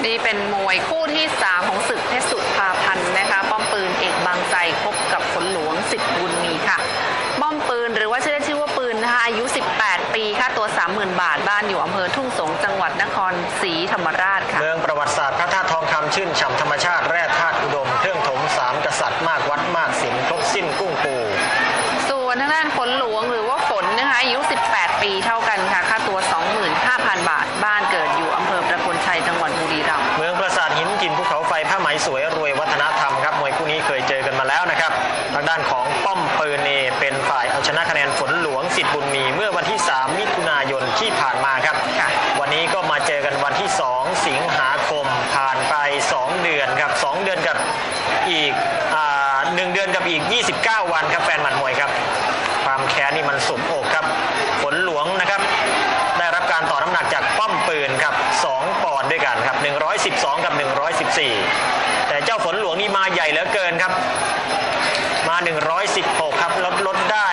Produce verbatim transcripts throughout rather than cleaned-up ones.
นี่เป็นมวยคู่ที่สามของศึกเพชรสุภาพันธ์นะคะป้อมปืนเอกบางไทรพบกับฝนหลวงสิทธิ์บุญมีค่ะป้อมปืนหรือว่าชื่อเล่นชื่อว่าปืนนะคะอายุสิบแปดปีค่าตัว สามหมื่น บาทบ้านอยู่อำเภอทุ่งสงจังหวัดนครศรีธรรมราชค่ะเมืองประวัติศาสตร์พระธาตุทองคำชื่นฉ่ำธรรมชาติแร่ธาตุอุดมเครื่องถมสามกษัตริย์มากวัดมากศิลป์ครบสิ้นกุ้งปูส่วนทางด้านฝนหลวงหรือว่าฝนนะคะอายุสิบแปดปีเท่ากันค่ะค่าตัว สองหมื่นห้าพัน บาทบ้านเกิดอยู่อำเภอประโคนชัยจังหวัดบุรีรัมย์เมืองปราสาทหินกินภูเขาไฟผ้าไหมสวยรวยวัฒนธรรมครับมวยคู่นี้เคยเจอกันมาแล้วนะครับทางด้านของป้อมปืนเนเป็นฝ่ายเอาชนะคะแนนฝนหลวงสิทธิ์บุญมีเมื่อวันที่สามมิถุนายนที่ผ่านมาครับวันนี้ก็มาเจอกันวันที่สองสิงหาคมผ่านไปสองเดือนครับสองเดือนกับอีกอ่าหนึ่งเดือนกับอีกยี่สิบเก้าวันครับแฟนหมัดมวยครับความแค้นนี่มันสมอกครับฝนหลวงนะครับได้รับการต่อน้ำหนักจากป้อมปืนครับสองปอนด์ด้วยกันครับหนึ่งร้อยสิบสองกับหนึ่งร้อยสิบสี่แต่เจ้าฝนหลวงนี่มาใหญ่เหลือเกินครับมาหนึ่งร้อยสิบหกครับลดลดได้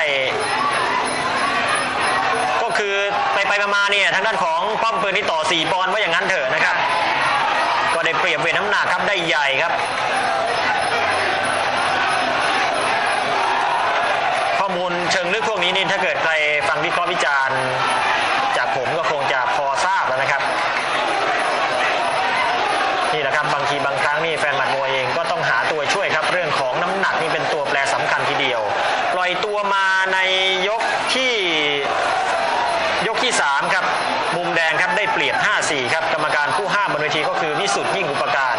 ก็คือไปไปมาๆเนี่ยทางด้านของป้อมปืนที่ต่อสี่ปอนด์ว่าอย่างนั้นเถอะนะครับก็ได้เปรียบเวทน้ำหนักครับได้ใหญ่ครับข้อมูลเชิงลึกพวกนี้นี่ถ้าเกิดใครฟังวิเคราะห์วิจารณ์จากผมก็คงจะพอทราบแล้วนะครับนี่แหละครับบางทีบางครั้งนี่แฟนหมัดมวยเองก็ต้องหาตัวช่วยครับเรื่องของน้ำหนักนี่เป็นตัวแปรสำคัญทีเดียวปล่อยตัวมาในยกที่ยกที่สามครับมุมแดงครับได้เปรียบ ห้าสี่ ครับกรรมการคู่ห้าบนเวทีก็คือวิสุทธิ์ยิ่งอุปการ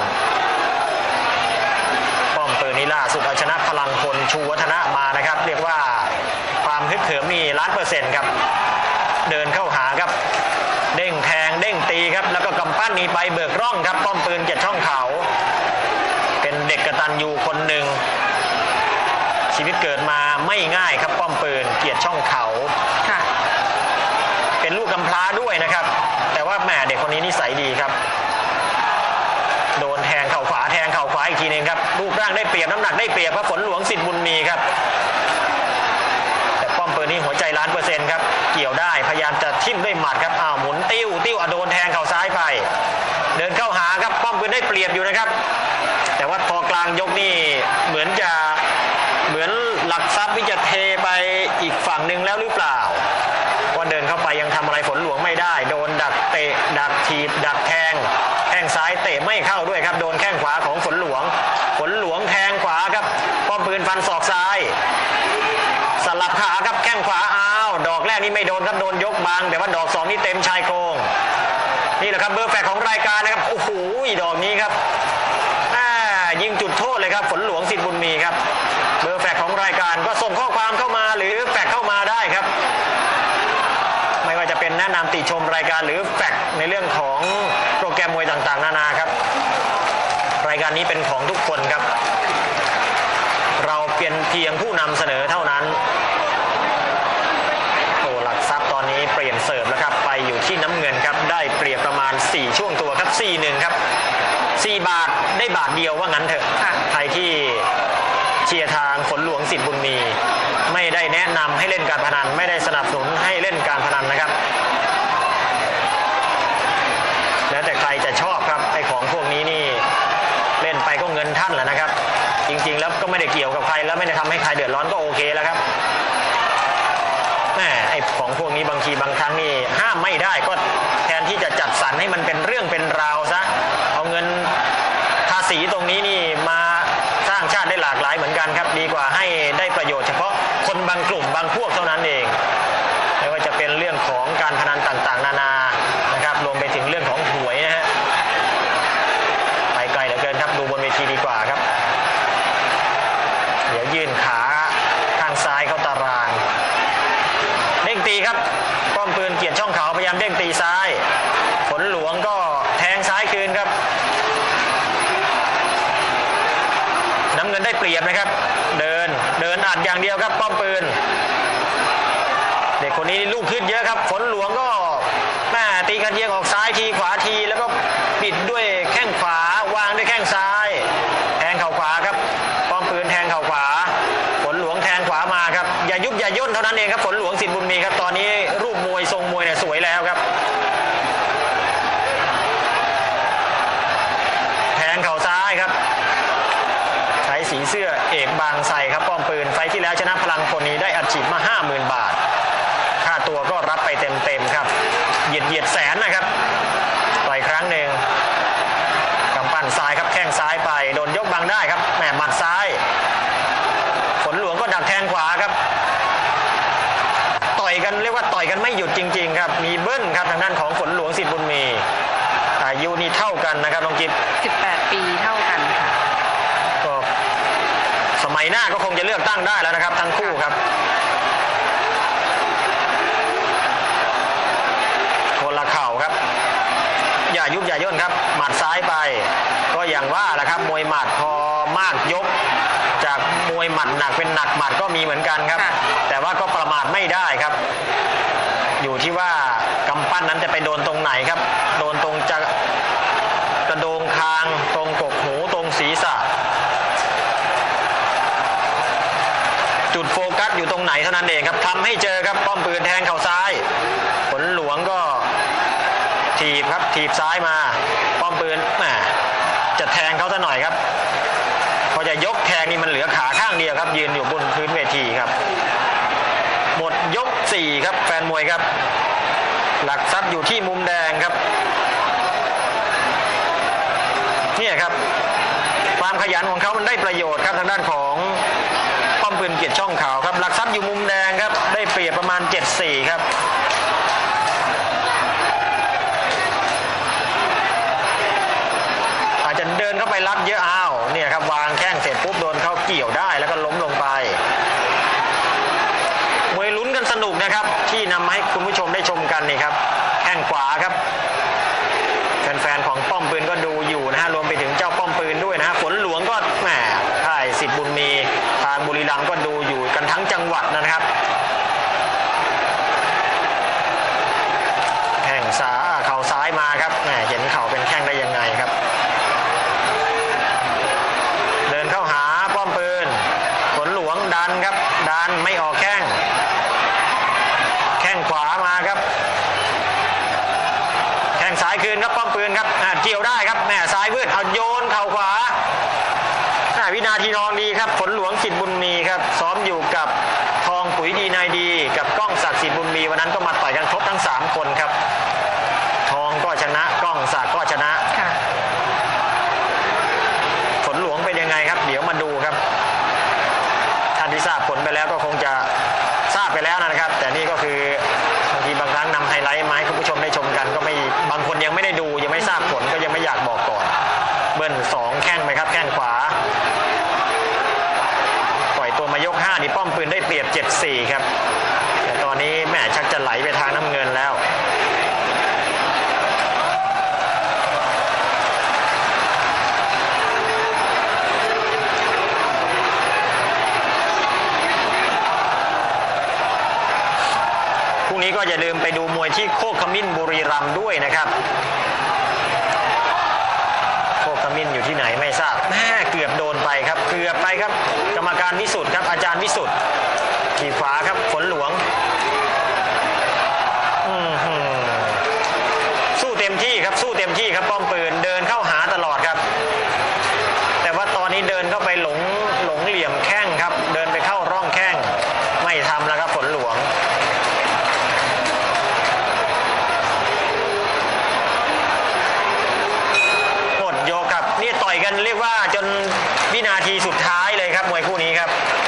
ป้อมปืนนี่ล่าสุดเอาชนะพลังพลชูวัฒนะมานะครับเรียกว่าความฮึกเหิมนี่ล้านเปอร์เซ็นต์ครับเดินเข้าหาครับเด้งแทงเด้งตีครับแล้วก็กำปั้นนี้ไปเบิกร่องครับป้อมปืนเกียรติช่องเขาเป็นเด็กกตัญญูคนหนึ่งชีวิตเกิดมาไม่ง่ายครับป้อมปืนเกียรติช่องเขาค่ะเป็นลูกกำพร้าด้วยนะครับแต่ว่าแหมเด็กคนนี้นิสัยดีครับโดนแทงเข่าขวาแทงเข่าขวาอีกทีนึงครับรูปร่างได้เปรียบน้ำหนักได้เปรียบครับฝนหลวงสิทธิ์บุญมีครับแต่ป้อมปืนนี่หัวใจล้านเปอร์เซ็นต์ครับเกี่ยวได้พยายามจะทิ่มด้วยหมัดครับอ้าวหมุนติ้วติ้วโดนแทงเข่าซ้ายไปเดินเข้าหาครับป้อมปืนได้เปรียบอยู่นะครับแต่ว่าพอกลางยกนี่เหมือนจะเหมือนหลักทรัพย์วิจะเทไปอีกฝั่งหนึ่งแล้วหรือเปล่าว่าเดินเข้าไปยังทำอะไรฝนหลวงไม่ได้โดนดักเตะดักถีบดักแทงแข้งซ้ายเตะไม่เข้าด้วยครับโดนแข้งขวาของฝนหลวงฝนหลวงแทงขวาครับป้อมปืนฟันศอกซ้ายสลับขาครับแข้งขวาอ้าวดอกแรกนี่ไม่โดนครับโดนยกบางแต่ว่าดอกสองนี่เต็มชายโครงนี่แหละครับเบอร์แฝกของรายการนะครับโอ้โหดอกนี้ครับยิงจุดโทษเลยครับฝนหลวงสิทธิ์บุญมีครับเบอร์แฝกของรายการก็ส่งข้อความเข้ามาหรือแฝกเข้ามาได้ครับไม่ว่าจะเป็นแนะนำติชมรายการหรือแฝกในเรื่องของโปรแกรมมวยต่างๆนานาครับรายการนี้เป็นของทุกคนครับเราเป็นเพียงผู้นำเสนอเท่านั้นโอ้หลักทรัพย์ตอนนี้เปลี่ยนเสิร์ฟแล้วครับไปอยู่ที่น้ำเงินครับได้เปรียบประมาณสี่ช่วงตัวครับ สี่หนึ่ง ครับสี่บาทได้บาทเดียวว่างั้นเถอะใครที่เชียร์ทางฝนหลวงสิทธิ์บุญมีไม่ได้แนะนำให้เล่นการพนันไม่ได้สนับสนุนให้เล่นการพนันนะครับแล้วแต่ใครจะชอบครับไอ้ของพวกนี้นี่เล่นไปก็เงินท่านแหละนะครับจริงๆแล้วก็ไม่ได้เกี่ยวกับใครแล้วไม่ได้ทำให้ใครเดือดร้อนก็โอเคแล้วครับแม่ไอ้ของพวกนี้บางทีบางครั้งนี่ห้ามไม่ได้ก็แทนที่จะจัดสรรให้มันเป็นเรื่องเป็นราวซะเอาเงินภาษีตรงนี้นี่มาสร้างชาติได้หลากหลายเหมือนกันครับดีกว่าให้ได้ประโยชน์เฉพาะคนบางกลุ่มบางพวกเท่านั้นเองไม่ว่าจะเป็นเรื่องของการพนันต่างๆนานานะครับรวมไปถึงเรื่องของหวยนะฮะไปไกลเหลือเกินครับดูบนเวทีดีกว่าครับเดี๋ยวยื่นขาข้างซ้ายเข้าตารางเด้งตีครับป้อมปืนเกียรติช่องเขาพยายามเด้งตีซ้ายฝนหลวงก็แทงซ้ายคืนครับน้ำเงินได้เปรียบนะครับเดินเดินอัดอย่างเดียวครับป้อมปืนเด็กคนนี้ลูกขึ้นเยอะครับฝนหลวงก็แม่ตีกันเยียงออกซ้ายทีขวาทีแล้วก็ปิดด้วยแข้งขวาวางด้วยแข้งซ้ายแทงเข่าขวาครับป้อมปืนแทงเข่าขวาฝนหลวงแทงขวามาครับอย่ายุบอย่าย่นเท่านั้นเองครับฝนหลวงสิทธิ์บุญมีครับตอนนี้รูปมวยทรงมวยเนี่ยสวยแล้วครับสีเสื้อเอกบางไทรครับป้อมปืนไฟที่แล้วชนะพลังพลนี้ได้อัดฉีดมา ห้าหมื่น บาทค่าตัวก็รับไปเต็มๆครับเหยียดเหยียดแสนนะครับต่อยครั้งหนึ่งกำปั้นซ้ายครับแข้งซ้ายไปโดนยกบังได้ครับแหมหมัดซ้ายฝนหลวงก็ดักแทงขวาครับต่อยกันเรียกว่าต่อยกันไม่หยุดจริงๆครับมีเบิ้ลครับทางด้านของฝนหลวงสิทธิ์บุญมีอายุนี่เท่ากันนะครับน้องกิ๊บสิบแปดปีเท่ากันค่ะก็สมัยหน้าก็คงจะเลือกตั้งได้แล้วนะครับทั้งคู่ครับคนละเข่าครับอย่ายุบอย่าย่นครับหมัดซ้ายไปก็อย่างว่าแหละครับมวยหมัดพอมากยกจากมวยหมัดหนักเป็นหนักหมัดก็มีเหมือนกันครับแต่ว่าก็ประมาทไม่ได้ครับอยู่ที่ว่ากำปั้นนั้นจะไปโดนตรงไหนครับโดนตรงจะกระโดงคางตรงกกหูตรงศีรษะจุดโฟกัสอยู่ตรงไหนเท่านั้นเองครับทำให้เจอครับป้อมปืนแทงเข่าซ้ายฝนหลวงก็ถีบครับถีบซ้ายมาป้อมปืนแหมจะแทงเขาซะหน่อยครับพอจะยกแทงนี่มันเหลือขาข้างเดียวครับยืนอยู่บนพื้นเวทีครับหมดยกสี่ครับแฟนมวยครับหลักทรัพย์อยู่ที่มุมแดงครับนี่ครับความขยันของเขามันได้ประโยชน์ครับทางด้านของป้อมปืนเกียรติช่องขาวครับหลักทรัพย์อยู่มุมแดงครับได้เปรียบประมาณ เจ็ดสี่ ครับอาจจะเดินเข้าไปรับเยอะอ้าวเนี่ยครับวางแข้งเสร็จปุ๊บโดนเข้าเกี่ยวได้แล้วก็ล้มลงไปมวยลุ้นกันสนุกนะครับที่นำมาให้คุณผู้ชมได้ชมกันนี่ครับแข้งขวาครับแฟนๆของป้อมปืนก็ดูอยู่นะฮะรวมไปถึงเจ้าป้อมปืนด้วยนะฮะฝนหลวงก็แหมค่ายสิทธิ์บุญมีทางบุรีรัมย์ก็ดูอยู่กันทั้งจังหวัดนะครับแข้งซ้ายเข่าซ้ายมาครับแหมเห็นเข่าเป็นแข้งได้ยังไงครับเดินเข้าหาป้อมปืนฝนหลวงดันครับดันไม่ออกแข้งแข้งขวามาครับแข้งซ้ายคืนครับป้อมปืนครับเกี่ยวได้ครับแหมซ้ายวืดเอาโยนเข่าขวาวินาทีทองดีครับฝนหลวงสิทธิ์บุญมีครับซ้อมอยู่กับทองปุ๋ยดีนายดีกับก้องศักดิ์สิทธิ์บุญมีวันนั้นก็มาต่อยกันครบทั้งสามคนครับทองก็ชนะก้องศักดิ์ก็ชนะฝนหลวงเป็นยังไงครับเดี๋ยวมาดูครับท่านที่ทราบผลไปแล้วก็คงจะทราบไปแล้วนะครับแต่นี่ก็คือบางทีบางครั้งนำไฮไลท์มาให้คุณผู้ชมได้ชมกันก็ไม่บางคนยังไม่ได้ดูยังไม่ทราบผลก็ยังไม่อยากบอกก่อนเบิ้ลสองแข้งไปครับแข้งขวาปล่อยตัวมายกห้านี่ป้อมปืนได้เปรียบ เจ็ดสี่ ครับแต่ตอนนี้แม่ชักจะไหลไปทางน้ำเงินแล้วพรุ่งนี้ก็อย่าลืมไปดูมวยที่โคกขมิ้นบุรีรัมย์ด้วยนะครับโคกขมิ้นอยู่ที่ไหนไม่ทราบแม่เกือบโดนไปครับเกือบไปครับกรรมการวิสุทธ์ครับอาจารย์วิสุทธ์ขี่ขวาครับฝนหลวงสู้เต็มที่ครับสู้เต็มที่ครับป้อมปืนเดินเข้าหาตลอดครับแต่ว่าตอนนี้เดินเข้าไปหลงหลงเหลี่ยมแข้งครับเดินไปเข้าร่องแข้งไม่ทำแล้วครับฝนหลวงหมดโยกครับนี่ต่อยกันเรียกว่าจนวินาทีสุดท้ายเลยครับมวยคู่นี้ครับ